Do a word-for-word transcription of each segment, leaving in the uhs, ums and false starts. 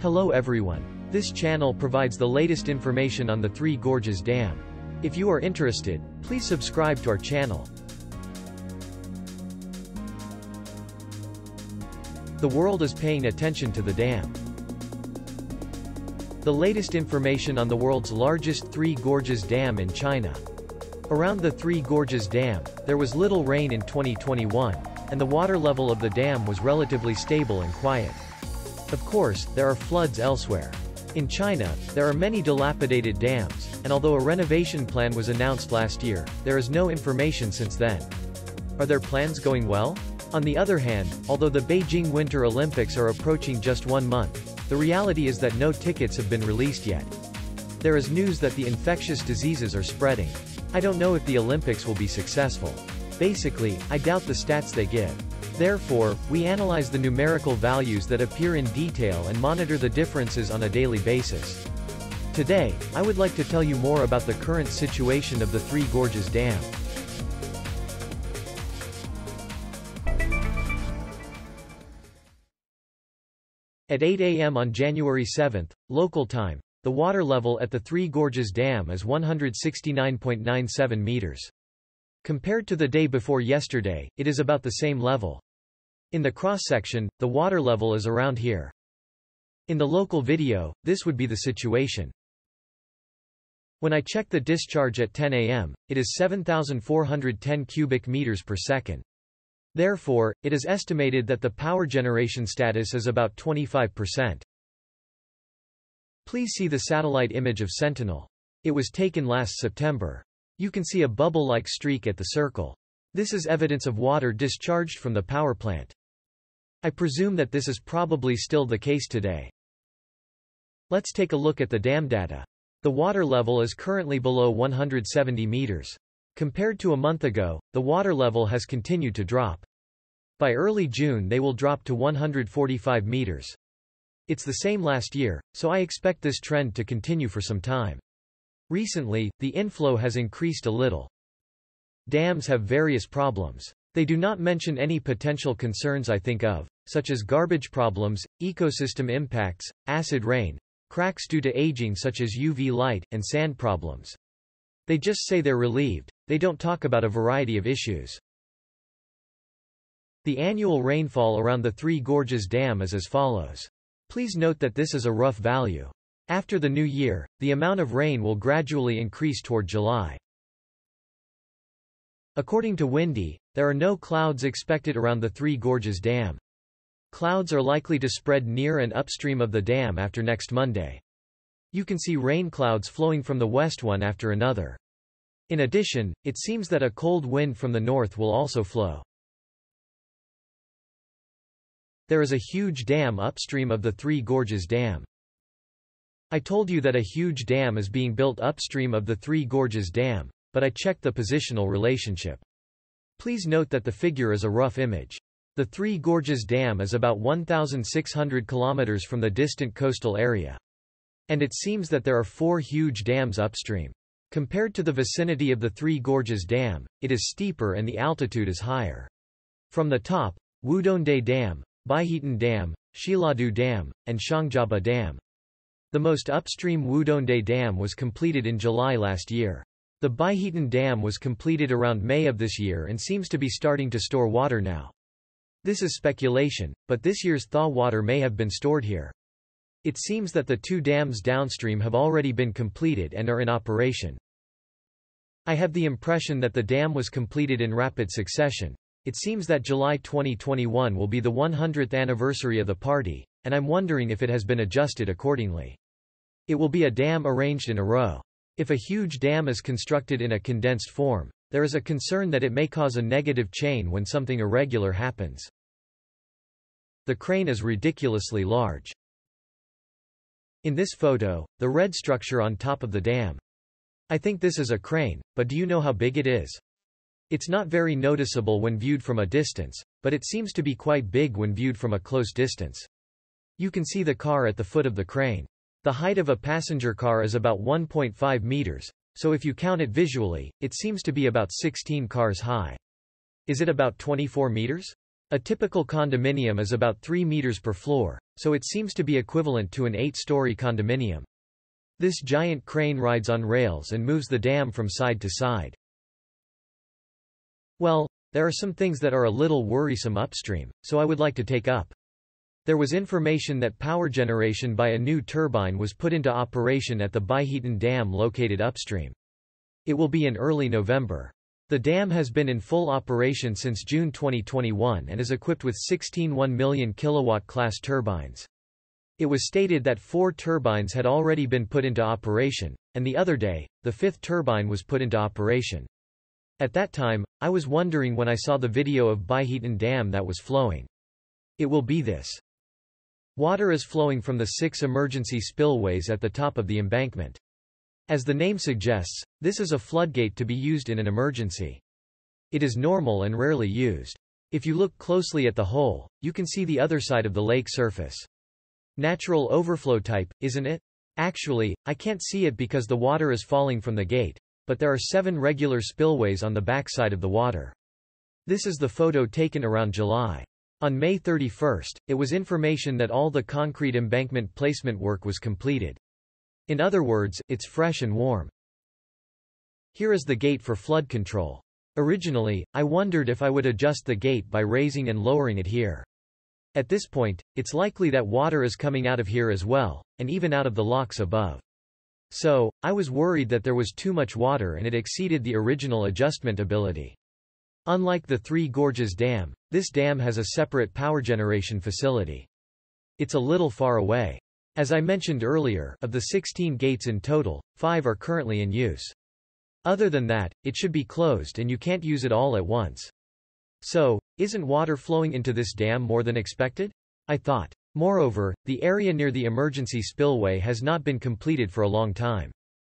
Hello everyone. This channel provides the latest information on the Three Gorges Dam. If you are interested, please subscribe to our channel. The world is paying attention to the dam. The latest information on the world's largest Three Gorges Dam in China. Around the Three Gorges Dam, there was little rain in twenty twenty-one, and the water level of the dam was relatively stable and quiet. Of course, there are floods elsewhere. In China, there are many dilapidated dams, and although a renovation plan was announced last year, there is no information since then. Are their plans going well? On the other hand, although the Beijing Winter Olympics are approaching just one month, the reality is that no tickets have been released yet. There is news that the infectious diseases are spreading. I don't know if the Olympics will be successful. Basically, I doubt the stats they give. Therefore, we analyze the numerical values that appear in detail and monitor the differences on a daily basis. Today, I would like to tell you more about the current situation of the Three Gorges Dam. At eight A M on January seventh, local time, the water level at the Three Gorges Dam is one hundred sixty-nine point nine seven meters. Compared to the day before yesterday, it is about the same level. In the cross-section, the water level is around here. In the local video, this would be the situation. When I check the discharge at ten A M, it is seven thousand four hundred ten cubic meters per second. Therefore, it is estimated that the power generation status is about twenty-five percent. Please see the satellite image of Sentinel. It was taken last September. You can see a bubble-like streak at the circle. This is evidence of water discharged from the power plant. I presume that this is probably still the case today. Let's take a look at the dam data. The water level is currently below one hundred seventy meters. Compared to a month ago, the water level has continued to drop. By early June they will drop to one hundred forty-five meters. It's the same last year, so I expect this trend to continue for some time. Recently, the inflow has increased a little. Dams have various problems. They do not mention any potential concerns I think of, such as garbage problems, ecosystem impacts, acid rain, cracks due to aging such as U V light, and sand problems. They just say they're relieved. They don't talk about a variety of issues. The annual rainfall around the Three Gorges Dam is as follows. Please note that this is a rough value. After the new year, the amount of rain will gradually increase toward July. According to Windy, there are no clouds expected around the Three Gorges Dam. Clouds are likely to spread near and upstream of the dam after next Monday. You can see rain clouds flowing from the west one after another. In addition, it seems that a cold wind from the north will also flow. There is a huge dam upstream of the Three Gorges Dam. I told you that a huge dam is being built upstream of the Three Gorges Dam, but I checked the positional relationship. Please note that the figure is a rough image. The Three Gorges Dam is about one thousand six hundred kilometers from the distant coastal area. And it seems that there are four huge dams upstream. Compared to the vicinity of the Three Gorges Dam, it is steeper and the altitude is higher. From the top, Wudongde Dam, Baihetan Dam, Shiladu Dam, and Shangjiaba Dam. The most upstream Wudongde Dam was completed in July last year. The Baihetan Dam was completed around May of this year and seems to be starting to store water now. This is speculation, but this year's thaw water may have been stored here. It seems that the two dams downstream have already been completed and are in operation. I have the impression that the dam was completed in rapid succession. It seems that July twenty twenty-one will be the one hundredth anniversary of the party, and I'm wondering if it has been adjusted accordingly. It will be a dam arranged in a row. If a huge dam is constructed in a condensed form, there is a concern that it may cause a negative chain when something irregular happens. The crane is ridiculously large. In this photo, the red structure on top of the dam. I think this is a crane, but do you know how big it is? It's not very noticeable when viewed from a distance, but it seems to be quite big when viewed from a close distance. You can see the car at the foot of the crane. The height of a passenger car is about one point five meters, so if you count it visually, it seems to be about sixteen cars high. Is it about twenty-four meters? A typical condominium is about three meters per floor, so it seems to be equivalent to an eight-story condominium. This giant crane rides on rails and moves the dam from side to side. Well, there are some things that are a little worrisome upstream, so I would like to take up. There was information that power generation by a new turbine was put into operation at the Beijing Dam located upstream. It will be in early November. The dam has been in full operation since June twenty twenty-one and is equipped with sixteen one million kilowatt class turbines. It was stated that four turbines had already been put into operation, and the other day, the fifth turbine was put into operation. At that time, I was wondering when I saw the video of Beijing Dam that was flowing. It will be this. Water is flowing from the six emergency spillways at the top of the embankment. As the name suggests, this is a floodgate to be used in an emergency. It is normal and rarely used. If you look closely at the hole, you can see the other side of the lake surface. Natural overflow type, isn't it? Actually, I can't see it because the water is falling from the gate, but there are seven regular spillways on the back side of the water. This is the photo taken around July. On May thirty-first, it was information that all the concrete embankment placement work was completed. In other words, it's fresh and warm. Here is the gate for flood control. Originally, I wondered if I would adjust the gate by raising and lowering it here. At this point, it's likely that water is coming out of here as well, and even out of the locks above. So, I was worried that there was too much water and it exceeded the original adjustment ability. Unlike the Three Gorges Dam, this dam has a separate power generation facility. It's a little far away. As I mentioned earlier, of the sixteen gates in total, five are currently in use. Other than that, it should be closed and you can't use it all at once. So, isn't water flowing into this dam more than expected? I thought. Moreover, the area near the emergency spillway has not been completed for a long time.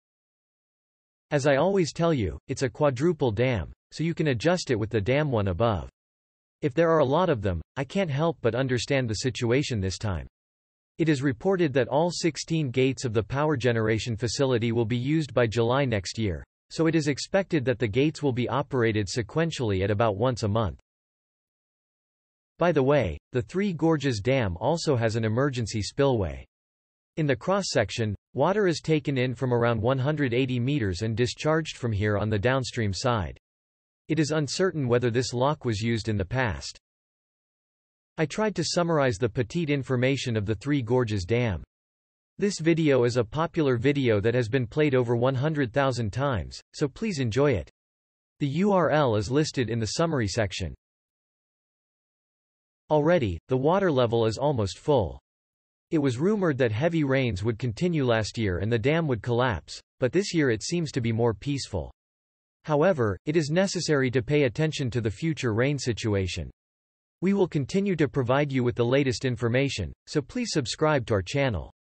As I always tell you, it's a quadruple dam, so you can adjust it with the dam one above. If there are a lot of them, I can't help but understand the situation this time. It is reported that all sixteen gates of the power generation facility will be used by July next year, so it is expected that the gates will be operated sequentially at about once a month. By the way, the Three Gorges Dam also has an emergency spillway. In the cross-section, water is taken in from around one hundred eighty meters and discharged from here on the downstream side. It is uncertain whether this lock was used in the past. I tried to summarize the petite information of the Three Gorges Dam. This video is a popular video that has been played over one hundred thousand times, so please enjoy it. The U R L is listed in the summary section. Already, the water level is almost full. It was rumored that heavy rains would continue last year and the dam would collapse, but this year it seems to be more peaceful. However, it is necessary to pay attention to the future rain situation. We will continue to provide you with the latest information, so please subscribe to our channel.